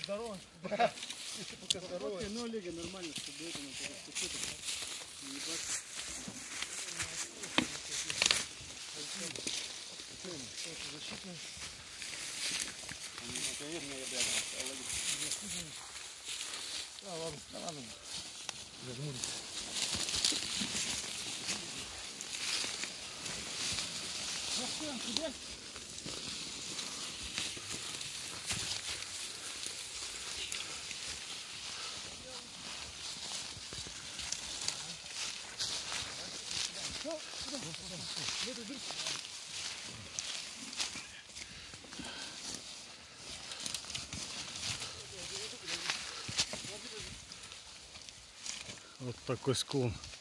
здорово. Да. Пока здорово. Ну, Олега, нормально, чтобы это на подоспустить. Не бачу. Защитный. Конечно, я обязан. Да, ладно, да ладно. Зажмурись. Ну что, тебе? Вот такой склон.